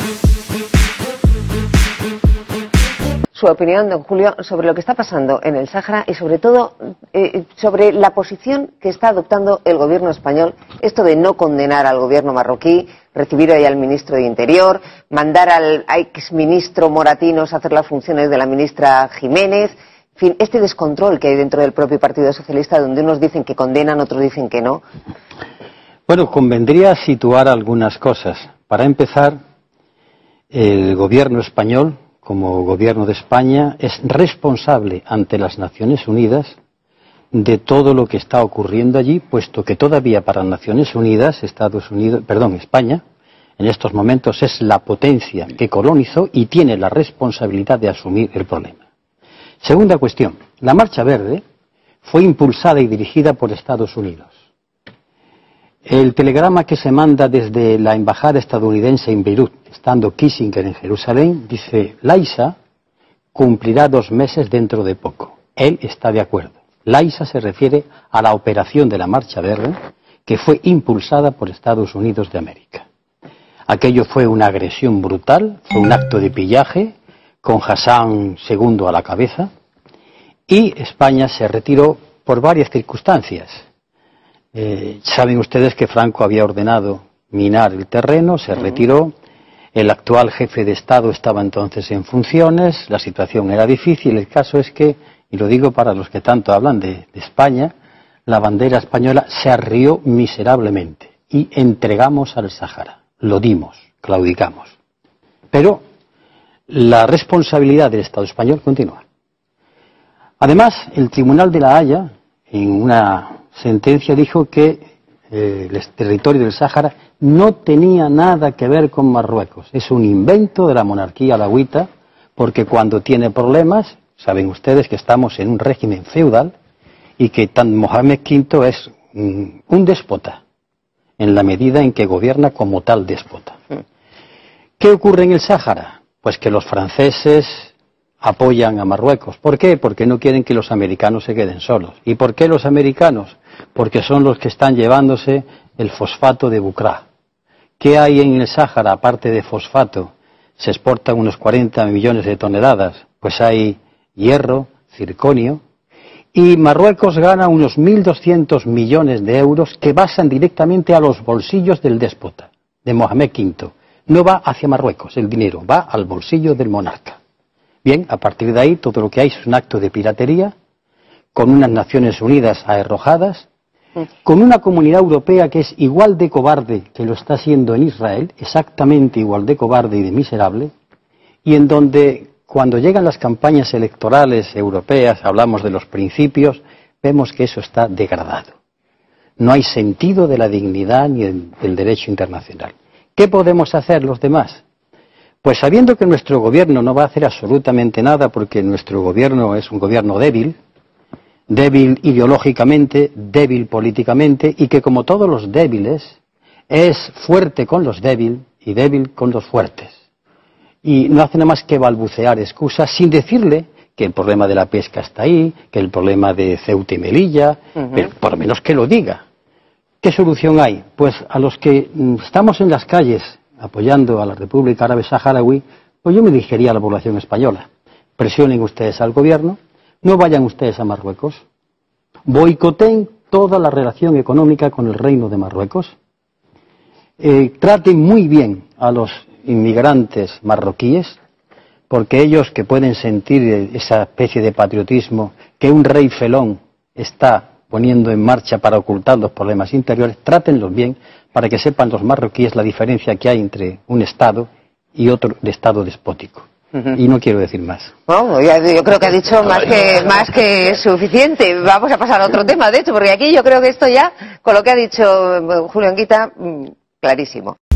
Su opinión, don Julio, sobre lo que está pasando en el Sáhara y sobre todo sobre la posición que está adoptando el gobierno español, esto de no condenar al gobierno marroquí, recibir hoy al ministro de Interior, mandar al exministro Moratinos a hacer las funciones de la ministra Jiménez, en fin, este descontrol que hay dentro del propio Partido Socialista, donde unos dicen que condenan, otros dicen que no. Bueno, convendría situar algunas cosas. Para empezar, el gobierno español, como gobierno de España, es responsable ante las Naciones Unidas de todo lo que está ocurriendo allí, puesto que todavía para Naciones Unidas, España, en estos momentos es la potencia que colonizó y tiene la responsabilidad de asumir el problema. Segunda cuestión, la Marcha Verde fue impulsada y dirigida por Estados Unidos. El telegrama que se manda desde la embajada estadounidense en Beirut, estando Kissinger en Jerusalén, dice: Laisa cumplirá 2 meses dentro de poco. Él está de acuerdo. Laisa se refiere a la operación de la Marcha Verde, que fue impulsada por Estados Unidos de América. Aquello fue una agresión brutal, fue un acto de pillaje, con Hassan II a la cabeza, y España se retiró por varias circunstancias. Saben ustedes que Franco había ordenado minar el terreno, se retiró, el actual jefe de Estado estaba entonces en funciones, la situación era difícil, el caso es que, y lo digo para los que tanto hablan de España, la bandera española se arrió miserablemente y entregamos al Sáhara, lo dimos, claudicamos. Pero la responsabilidad del Estado español continúa. Además, el Tribunal de la Haya, en una sentencia, dijo que el territorio del Sáhara no tenía nada que ver con Marruecos. Es un invento de la monarquía alauita, porque cuando tiene problemas, saben ustedes que estamos en un régimen feudal y que Mohamed V es un déspota, en la medida en que gobierna como tal déspota. ¿Qué ocurre en el Sáhara? Pues que los franceses apoyan a Marruecos. ¿Por qué? Porque no quieren que los americanos se queden solos. ¿Y por qué los americanos? Porque son los que están llevándose el fosfato de Bucra. ¿Qué hay en el Sáhara aparte de fosfato? Se exportan unos 40 millones de toneladas. Pues hay hierro, circonio. Y Marruecos gana unos 1.200 millones de euros que pasan directamente a los bolsillos del déspota, de Mohamed V. No va hacia Marruecos el dinero, va al bolsillo del monarca. Bien, a partir de ahí todo lo que hay es un acto de piratería, con unas Naciones Unidas arrojadas, con una comunidad europea que es igual de cobarde que lo está siendo en Israel, exactamente igual de cobarde y de miserable, y en donde cuando llegan las campañas electorales europeas, hablamos de los principios, vemos que eso está degradado. No hay sentido de la dignidad ni del derecho internacional. ¿Qué podemos hacer los demás? Pues sabiendo que nuestro gobierno no va a hacer absolutamente nada, porque nuestro gobierno es un gobierno débil, débil ideológicamente, débil políticamente, y que como todos los débiles, es fuerte con los débiles y débil con los fuertes. Y no hace nada más que balbucear excusas sin decirle que el problema de la pesca está ahí, que el problema de Ceuta y Melilla, pero por lo menos que lo diga. ¿Qué solución hay? Pues a los que estamos en las calles apoyando a la República Árabe Saharaui, pues yo me dirigiría a la población española. Presionen ustedes al gobierno, no vayan ustedes a Marruecos, boicoteen toda la relación económica con el Reino de Marruecos, traten muy bien a los inmigrantes marroquíes, porque ellos que pueden sentir esa especie de patriotismo que un rey felón está poniendo en marcha para ocultar los problemas interiores, trátenlos bien para que sepan los marroquíes la diferencia que hay entre un Estado y otro de Estado despótico. Y no quiero decir más. Bueno, yo creo que ha dicho más que suficiente. Vamos a pasar a otro tema, de hecho, porque aquí yo creo que esto ya, con lo que ha dicho Julio Anguita, clarísimo.